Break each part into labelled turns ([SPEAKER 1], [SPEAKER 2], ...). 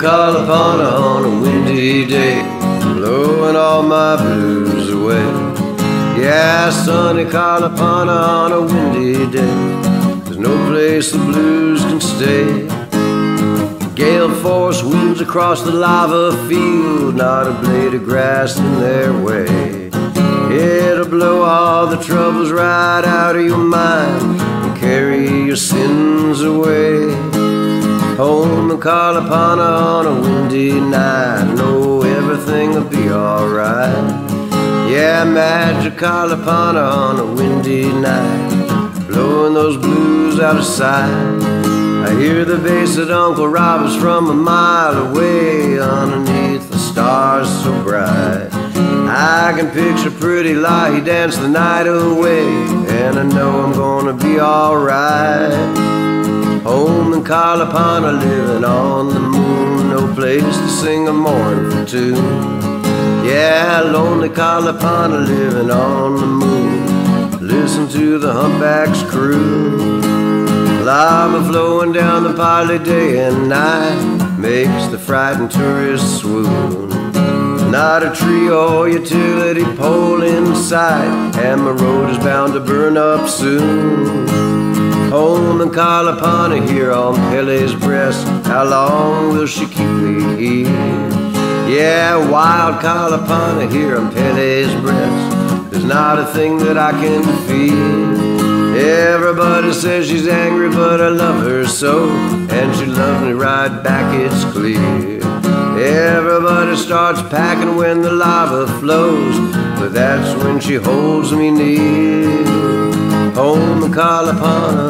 [SPEAKER 1] Kalapana on a windy day, blowing all my blues away. Yeah, sunny Kalapana on a windy day, there's no place the blues can stay. Gale force winds across the lava field, not a blade of grass in their way. It'll blow all the troubles right out of your mind and carry your sins away. Home in Kalapana on a windy night, know everything will be alright. Yeah, magic Kalapana on a windy night, blowing those blues out of sight. I hear the bass at Uncle Robert's from a mile away, underneath the stars so bright. I can picture pretty Lahi dance the night away, and I know I'm gonna be alright. Home in Kalapana, living on the moon, no place to sing a mournful tune. Yeah, lonely Kalapana, living on the moon, listen to the humpback's crew. Lava flowing down the Pali day and night makes the frightened tourist swoon. Not a tree or utility pole in sight, and my road is bound to burn up soon. Home in Kalapana, here on Pele's breast, how long will she keep me here? Yeah, wild Kalapana, here on Pele's breast, there's not a thing that I can fear. Everybody says she's angry, but I love her so, and she loves me right back, it's clear. Everybody starts packing when the lava flows, but that's when she holds me near. Home in Kalapana,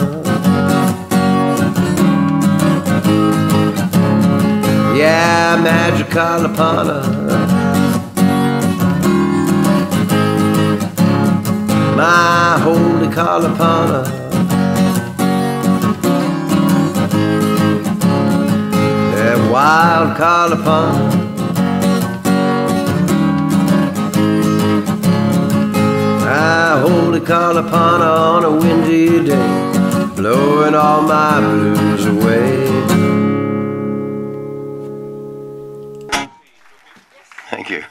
[SPEAKER 1] yeah, magic Kalapana. My holy Kalapana, that wild Kalapana. My holy Kalapana on a windy day, blowing all my blues away. Thank you.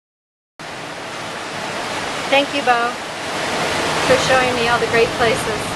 [SPEAKER 2] Thank you, Bo, for showing me all the great places.